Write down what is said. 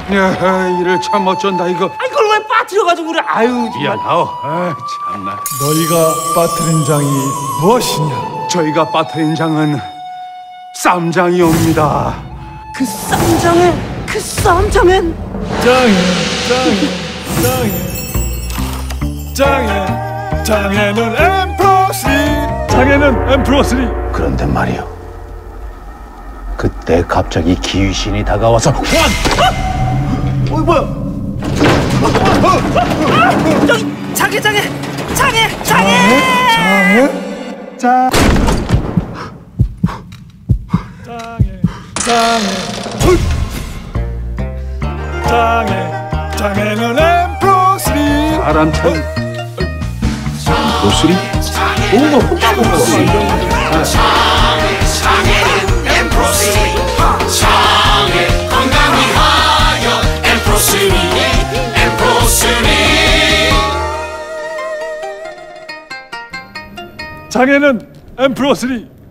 이를 참 어쩐다 이거. 이걸 왜 빠뜨려가지고 그래? 아유 미안하오. 참나. 너희가 빠뜨린 장이 무엇이냐? 저희가 빠뜨린 장은 쌈장이옵니다. 그 쌈장에 장에는 엠프로3. 장에는 엠프로3. 그런데 말이요. 그때 갑자기 기귀신이 다가와서 뭐야? 저기 장애. 장에는 엠프로3. 바람찬 로스리? 장애는 엠프로3. 장애 건강 위하여 엠프로3. 장에는 엠프로3.